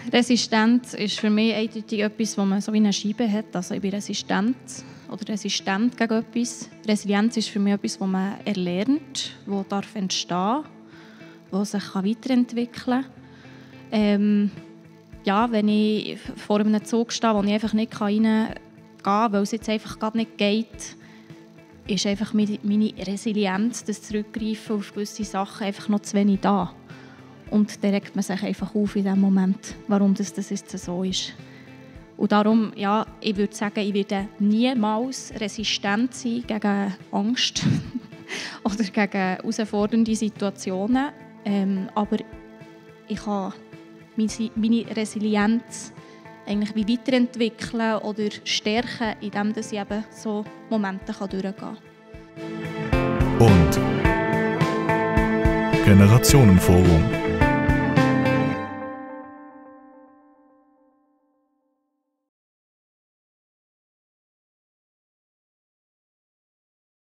Resistenz ist für mich eindeutig etwas, wo man so wie eine Scheibe hat. Also ich bin resistent gegen etwas. Resilienz ist für mich etwas, das man erlernt, das entstehen darf, das sich weiterentwickeln kann. Wenn ich vor einem Zug stehe, wo ich einfach nicht reingehen kann, weil es jetzt einfach gerade nicht geht, ist einfach meine Resilienz, das Zurückgreifen auf gewisse Sachen, einfach noch zu wenig da. Und dann regt man sich einfach auf in dem Moment, warum das jetzt so ist. Und darum, ja, ich würde sagen, ich werde niemals resistent sein gegen Angst oder gegen herausfordernde Situationen. Aber ich kann meine Resilienz eigentlich wie weiterentwickeln oder stärken, indem ich eben so Momente durchgehen kann. Und Generationenforum.